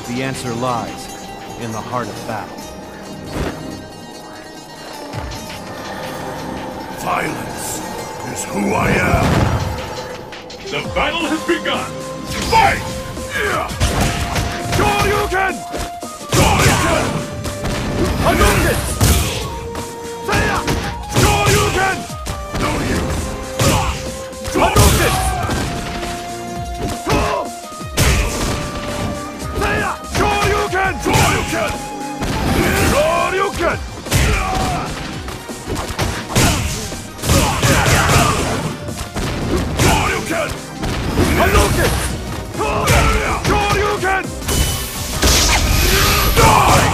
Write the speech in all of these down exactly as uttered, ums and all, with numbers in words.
The answer lies in the heart of battle. Violence is who I am! The battle has begun! Fight! Shoryuken! Shoryuken! Hadouken! Seiya! Shoryuken! No use! Hadouken! Seiya! Shoryuken! Shoryuken! Shoryuken! Shoryuken! Hadouken! Shoryuken! Die!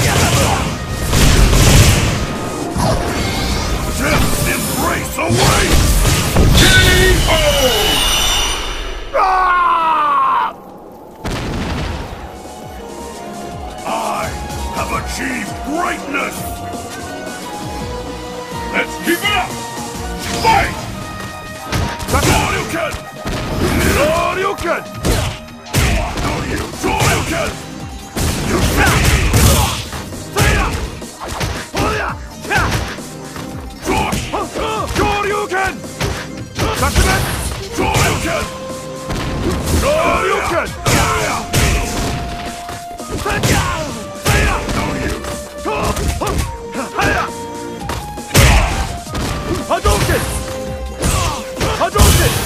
Death's embrace awaits! K O! Ah! I have achieved greatness! Let's keep it up! Fight! Shoryuken! Shoryuken! No, you Shoryuken! You Seiya! Hoya! Shoryuken! Judgment! Shoryuken! Shoryuken! Seiya! No use! Hiya! Hadouken! Hadouken!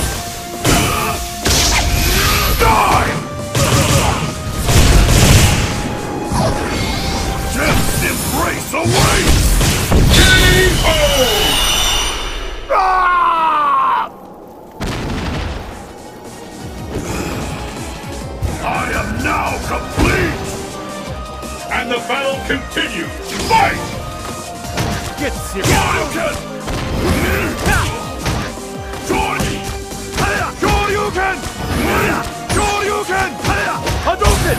Die! Death's embrace awaits! K O! Ah! I am now complete! And the battle continues! Fight! Get serious! Shoryuken! Shoryuken! Shoryuken! Shoryuken! Hadouken!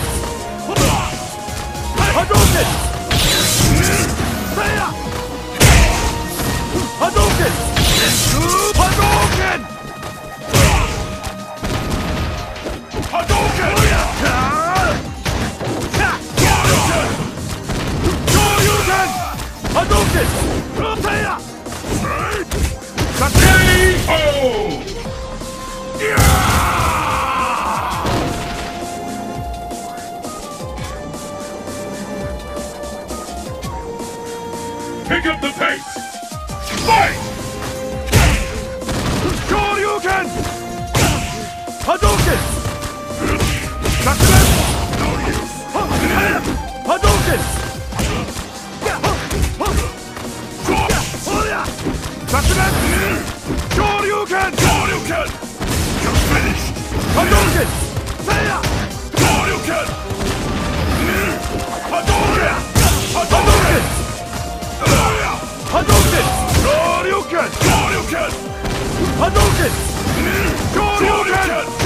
Hadouken! Seiya! Hadouken! Hadouken! Hadouken! Shoryuken! Shoryuken! Hadouken! Seiya! K O! Pick up the pace! Fight! Shoryuken! Hadouken! Judgment! No use! Hadouken! Judgment! Shoryuken! Shoryuken! You're finished! Hadouken! Seiya! Shoryuken! Hadouken! Hadouken! Hadouken! Shoryuken! Shoryuken! Hadouken! Shoryuken!